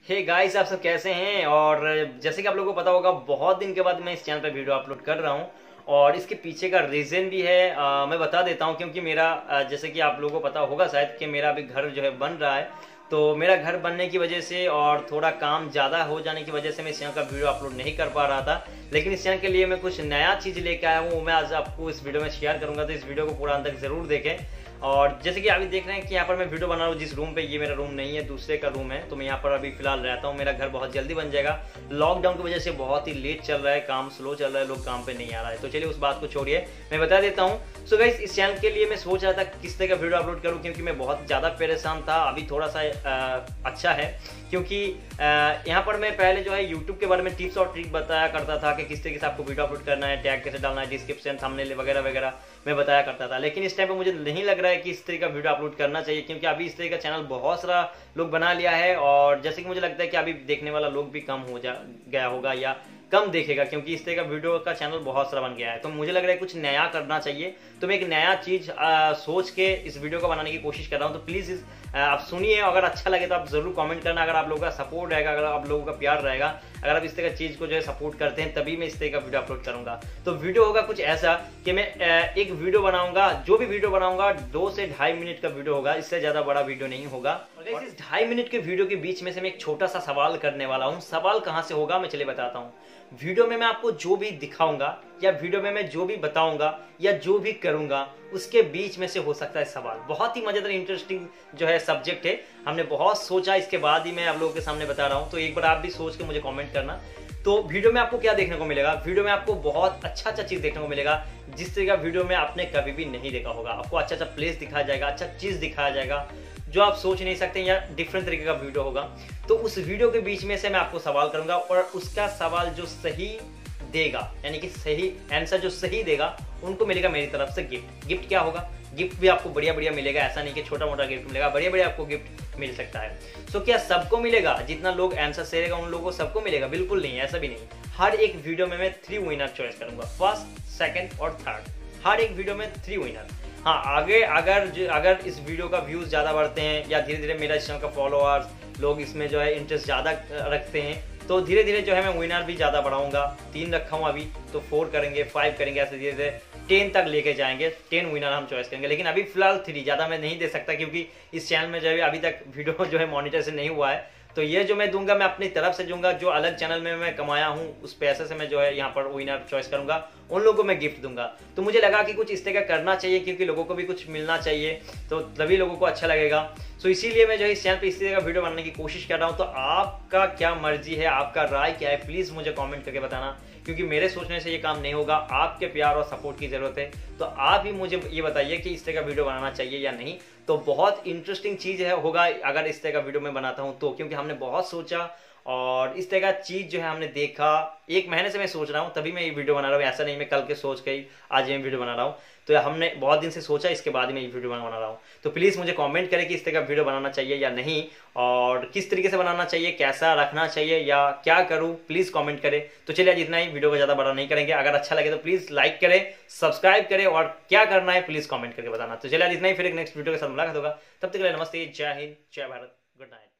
Hey guys, आप सब कैसे हैं। और जैसे कि आप लोगों को पता होगा, बहुत दिन के बाद मैं इस चैनल पे वीडियो अपलोड कर रहा हूं और इसके पीछे का रीज़न भी है। मैं बता देता हूं क्योंकि मेरा जैसे कि आप लोगों को पता होगा शायद कि मेरा अभी घर जो है बन रहा है। तो मेरा घर बनने की वजह से और थोड़ा काम ज़्यादा हो जाने की वजह से मैं इस चैनल का वीडियो अपलोड नहीं कर पा रहा था। लेकिन इस चैनल के लिए मैं कुछ नया चीज़ लेके आया हूँ, वो मैं आज आपको इस वीडियो में शेयर करूँगा। तो इस वीडियो को पूरा अंत तक ज़रूर देखें। और जैसे कि अभी देख रहे हैं कि यहाँ पर मैं वीडियो बना रहा हूँ जिस रूम पे, ये मेरा रूम नहीं है, दूसरे का रूम है। तो मैं यहाँ पर अभी फिलहाल रहता हूँ। मेरा घर बहुत जल्दी बन जाएगा। लॉकडाउन की वजह से बहुत ही लेट चल रहा है, काम स्लो चल रहा है, लोग काम पे नहीं आ रहा है। तो चलिए उस बात को छोड़िए, मैं बता देता हूँ। सो गाइस, इस चैनल के लिए मैं सोच रहा था किस तरह का वीडियो अपलोड करूँ, क्योंकि मैं बहुत ज़्यादा परेशान था। अभी थोड़ा सा अच्छा है क्योंकि यहाँ पर मैं पहले जो है यूट्यूब के बारे में टिप्स और ट्रिक बताया करता था कि किस तरीके से आपको वीडियो अपलोड करना है, टैग कैसे डालना है, डिस्क्रिप्शन, थंबनेल वगैरह वगैरह मैं बताया करता था। लेकिन इस टाइम पे मुझे नहीं लग रहा है कि इस तरह का वीडियो अपलोड करना चाहिए, क्योंकि अभी इस तरह का चैनल बहुत सारा लोग बना लिया है। और जैसे कि मुझे लगता है कि अभी देखने वाला लोग भी कम हो जा गया होगा या कम देखेगा, क्योंकि इस तरह का वीडियो का चैनल बहुत सारा बन गया है। तो मुझे लग रहा है कुछ नया करना चाहिए। तो मैं एक नया चीज सोच के इस वीडियो को बनाने की कोशिश कर रहा हूँ। तो प्लीज आप सुनिए, अगर अच्छा लगे तो आप जरूर कमेंट करना। अगर आप लोगों का सपोर्ट रहेगा, अगर आप लोगों का प्यार रहेगा, अगर आप इस तरह की चीज को जो है सपोर्ट करते हैं, तभी मैं इस तरह का वीडियो अपलोड करूंगा। तो वीडियो होगा कुछ ऐसा कि मैं एक वीडियो बनाऊंगा, जो भी वीडियो बनाऊंगा 2 से 2.5 मिनट का वीडियो होगा, इससे ज्यादा बड़ा वीडियो नहीं होगा। और इस 2.5 मिनट के वीडियो के बीच में से मैं एक छोटा सा सवाल करने वाला हूँ। सवाल कहाँ से होगा मैं चलिए बताता हूँ। वीडियो में मैं आपको जो भी दिखाऊंगा या वीडियो में मैं जो भी बताऊंगा या जो भी करूंगा, उसके बीच में से हो सकता है सवाल। बहुत ही मजेदार इंटरेस्टिंग जो है सब्जेक्ट है। हमने बहुत सोचा, इसके बाद ही मैं आप लोगों के सामने बता रहा हूं। तो एक बार आप भी सोच के मुझे कमेंट करना। तो वीडियो में आपको क्या देखने को मिलेगा? वीडियो में आपको बहुत अच्छा चीज देखने को मिलेगा, जिस तरह का वीडियो में आपने कभी भी नहीं देखा होगा। आपको अच्छा प्लेस दिखाया जाएगा, अच्छा चीज दिखाया जाएगा जो आप सोच नहीं सकते, या डिफरेंट तरीके का वीडियो होगा। तो उस वीडियो के बीच में से मैं आपको सवाल करूंगा और उसका सवाल जो सही देगा, यानी कि सही आंसर जो सही देगा, उनको मिलेगा मेरी तरफ से गिफ्ट। गिफ्ट क्या होगा? गिफ्ट भी आपको बढ़िया बढ़िया मिलेगा। ऐसा नहीं कि छोटा मोटा गिफ्ट मिलेगा, बढ़िया बढ़िया आपको गिफ्ट मिल सकता है। सो क्या सबको मिलेगा? जितना लोग आंसर सही रहेगा उन लोगों को सबको मिलेगा? बिल्कुल नहीं, ऐसा भी नहीं। हर एक वीडियो में मैं 3 विनर चॉइस करूंगा, फर्स्ट, सेकंड और थर्ड। हर एक वीडियो में 3 विनर। हाँ, आगे अगर इस वीडियो का व्यूज ज़्यादा बढ़ते हैं या धीरे धीरे मेरा इस चैनल का फॉलोअर्स, लोग इसमें जो है इंटरेस्ट ज़्यादा रखते हैं, तो धीरे धीरे जो है मैं विनर भी ज़्यादा बढ़ाऊंगा। 3 रखा हूँ अभी, तो 4 करेंगे, 5 करेंगे, ऐसे धीरे धीरे 10 तक लेके जाएंगे। 10 विनर हम चॉइस करेंगे। लेकिन अभी फिलहाल 3, ज़्यादा मैं नहीं दे सकता, क्योंकि इस चैनल में जो है अभी तक वीडियो जो है मॉनिटाइजेशन नहीं हुआ है। तो ये जो मैं दूंगा, मैं अपनी तरफ से दूंगा। जो अलग चैनल में मैं कमाया हूँ उस पैसे से मैं जो है यहाँ पर विनर चॉइस करूंगा, उन लोगों को मैं गिफ्ट दूंगा। तो मुझे लगा कि कुछ इस तरह का करना चाहिए, क्योंकि लोगों को भी कुछ मिलना चाहिए, तो तभी लोगों को अच्छा लगेगा। तो इसीलिए मैं जो है इस चैनल पे इस तरह का वीडियो बनाने की कोशिश कर रहा हूँ। तो आपका क्या मर्जी है, आपका राय क्या है, प्लीज मुझे कमेंट करके बताना, क्योंकि मेरे सोचने से ये काम नहीं होगा। आपके प्यार और सपोर्ट की जरूरत है। तो आप ही मुझे ये बताइए कि इस तरह का वीडियो बनाना चाहिए या नहीं। तो बहुत इंटरेस्टिंग चीज है होगा अगर इस तरह का वीडियो मैं बनाता हूं तो, क्योंकि हमने बहुत सोचा और इस तरह का चीज जो है हमने देखा। 1 महीने से मैं सोच रहा हूँ, तभी मैं ये वीडियो बना रहा हूँ। ऐसा नहीं मैं कल के सोच के ही आज ये वीडियो बना रहा हूँ। तो हमने बहुत दिन से सोचा, इसके बाद ही मैं ये वीडियो बना रहा हूँ। तो प्लीज मुझे कमेंट करें कि इस तरह का वीडियो बनाना चाहिए या नहीं, और किस तरीके से बनाना चाहिए, कैसा रखना चाहिए या क्या करूँ, प्लीज कमेंट करें। तो चलिए आज इतना ही, वीडियो को ज्यादा बड़ा नहीं करेंगे। अगर अच्छा लगे तो प्लीज लाइक करें, सब्सक्राइब करें, और क्या करना है प्लीज कमेंट करके बताना। तो चलिए आज इतना ही, फिर एक नेक्स्ट वीडियो के साथ मुलाकात होगा। तब तक के लिए नमस्ते, जय हिंद, जय भारत, गुड नाइट।